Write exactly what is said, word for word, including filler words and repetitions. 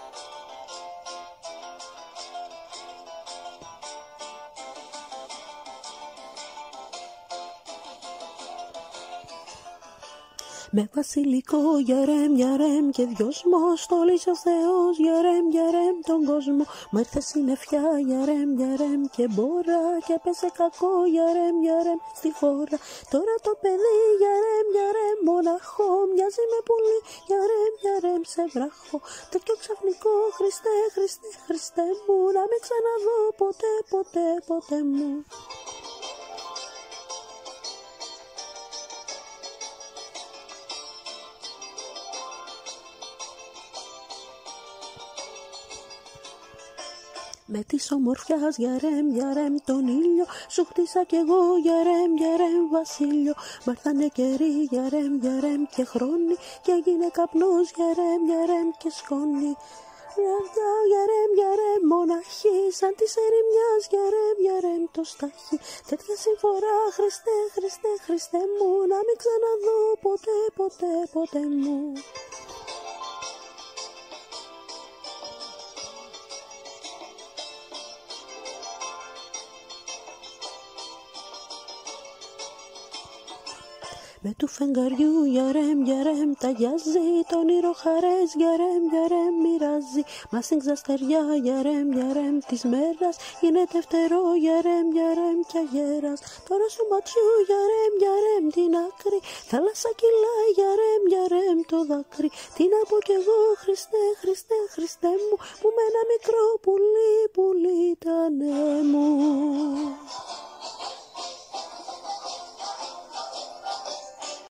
Με βασιλικό γιαρέμ, γιαρέμ και δυόσμο στόλισε ο Θεός γιαρέμ, γιαρέμ τον κόσμο. Μ' ήρθε συννεφιά γιαρέμ, γιαρέμ και μπόρα και έπεσε κακό γιαρέμ, γιαρέμ στη χώρα. Τώρα το παιδί γιαρέμ, γιαρέμ μοναχό μοιάζει με πουλί γιαρέμ, γιαρέμ σε βράχο. Τέτοιο ξαφνικό Χριστέ, Χριστέ, Χριστέ μου να με ξαναδώ ποτέ, ποτέ, ποτέ μου. Με της ομορφιάς γιαρέμ, γιαρέμ τον ήλιο σου χτίσα κι εγώ γιαρέμ, γιαρέμ βασίλειο. Μ' έρθανε καιροί γιαρέμ, γιαρέμ και χρόνοι και έγινε καπνός γιαρέμ, γιαρέμ και σκόνη. Ραδιά γιαρέμ, γιαρέμ μοναχή σαν της ερημιάς γιαρέμ, γιαρέμ το στάχι. Τέτοια συμφορά Χριστέ, Χριστέ, Χριστέ μου να μην ξαναδώ ποτέ, ποτέ, ποτέ μου. Με του φεγγαριού γιαρέμ, γιαρέμ ταγιάζει, το όνειρο χαρές γιαρέμ, γιαρέμ μοιράζει. Μα στην ξαστεριά γιαρέμ, γιαρέμ της μέρας γίνεται φτερό γιαρέμ, γιαρέμ κι αγέρας. Τώρα σου ματιού γιαρέμ, γιαρέμ την άκρη, θάλασσα κυλάει γιαρέμ, γιαρέμ το δάκρυ. Τι να πω κι εγώ Χριστέ, Χριστέ, Χριστέ μου, που με ένα μικρό πουλί, πουλί ήτανε μου.